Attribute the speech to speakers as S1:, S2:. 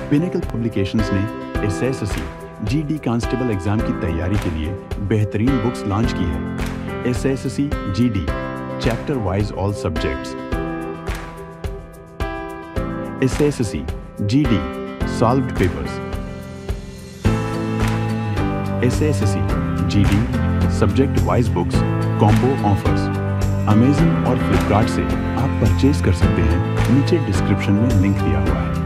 S1: Pinnacle Publications ने SSC GD constable exam की तैयारी के लिए बेहतरीन बुक्स लॉन्च की है। SSC GD chapter wise all subjects, SSC GD solved papers, SSC GD subject wise books combo offers. Amazon और फ्लिपकार्ट से आप परचेज कर सकते हैं, नीचे डिस्क्रिप्शन में लिंक दिया हुआ है।